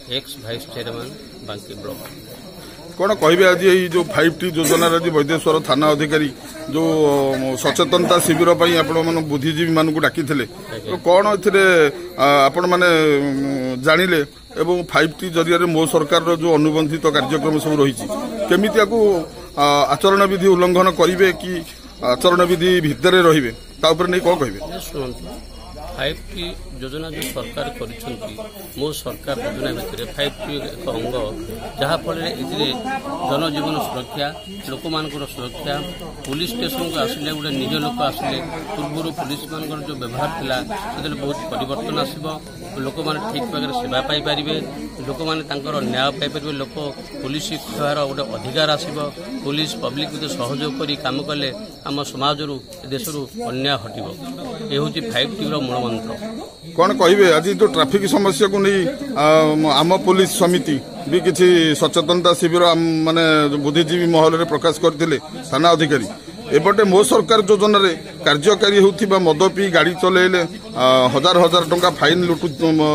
X vice chairman Banki block. कौन कहे आज ये जो 5T योजना आज वैदेश्वर थाना अधिकारी जो सचेतनता शिविर आपण बुद्धिजीवी मान डाकी तो कौन आपण मैंने जानिले एवं 5T जरिया मो सरकार जो अनुबंधित कार्यक्रम सब रही केमिति आचरण विधि उल्लंघन करेंगे कि आचरण विधि भितर रे नहीं कौन कहे 5T योजना जो सरकार कर मो सरकार योजना भितर 5T एक अंग जहाँफल जनजीवन सुरक्षा लोक मान सुरक्षा पुलिस स्टेशन को आसिले गोटे निज लोक आसिले पूर्व पुलिस मान जो व्यवहार थिला बहुत परिवर्तन आसब लोक मैंने ठीक भाव सेवा पाइपर लोक मैंने न्याय पाइपर लोक पुलिस कहर गोटे अधिकार आसब पुलिस पब्लिक सहयोग कर कम कले आम समाज देश अन्याय हटब ये हूँ 5T मूल मंत्र। कौन कहे आज जो ट्रैफिक समस्या को नहीं आम पुलिस समिति भी किसी सचेतनता शिविर माने बुद्धिजीवी महल में प्रकाश करते थाना अधिकारी एपटे मो सरकार योजना रे कार्यकारी होता मद पी गाड़ी चलेले हजार हजार टंका फाइन लुटु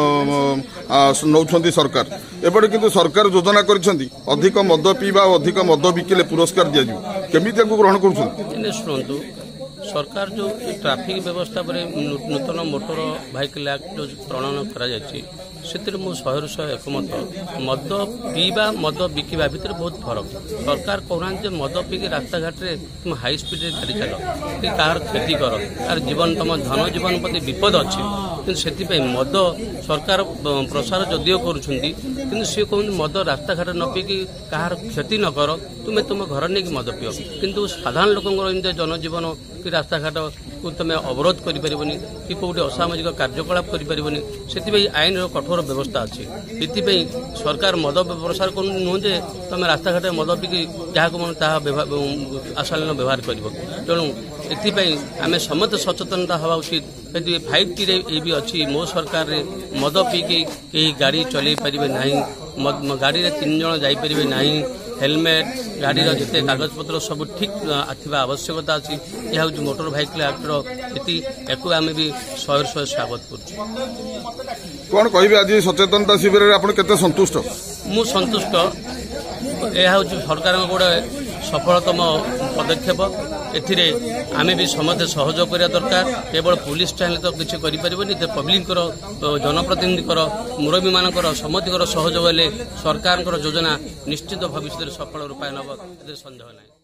नौ सरकार एपटे किंतु सरकार योजना कर अधिक मद पीवा अधिक मद बिकिले पुरस्कार दि केमी ग्रहण कर सरकार जो ट्रैफिक व्यवस्था पर नूतन मोटर व्हीकल एक्ट जो प्रणयन कर मु 100% एकमत मद पीवा मद बिकिबा भितर बहुत फरक सरकार कहना मद पीकी रास्ता घाट रे तुम हाई स्पीड गाड़ी चल कि कहार क्षति कर तार जीवन तुम धन जीवन प्रति विपद अच्छी से मद सरकार प्रसार जदिव कर सी कहते मद रास्ता घाट न पीकी कहार क्षति न कर तुम्हें तुम घर नहीं मद पियो किंतु साधारण लोक जनजीवन कि रास्ता घाट को तुम अवरोध कर कि कौटे असामाजिक कार्यकलाप कर आईन कठोर व्यवस्था अच्छी ये सरकार मद प्रसार कर नुहे तुम रास्ता घाट मद पीकी जहाँ मन आशालीन व्यवहार कर तेणु ये आम समस्त सचेतनता हवा उचित यदि 5T ये भी अच्छी मो सरकार रे मद पीकी कहीं गाड़ी चल पारे ना गाड़ी में 3 जन जापर ना हेलमेट गाड़ी जिते कागज पत्र सब ठीक आवश्यकता अच्छी यह हूँ मोटर व्हीकल एक्टर ये आम भी 100% स्वागत कर कौन कहे आज सचेतनता शिविर में आप संतुष्ट मु संतुष्ट यह हूँ सरकार गोटे सफलतम पदक्षेप एथिरे आमे भी समस्त सहयोग करिया दरकार केवल पुलिस चाहे तो किसी करिपरिबनी पब्लिक जनप्रतिनिधि मुरबी मानकर समस्त सहयोग हेले सरकार योजना निश्चित भविष्य सफल रूपायन सन्देह नहीं।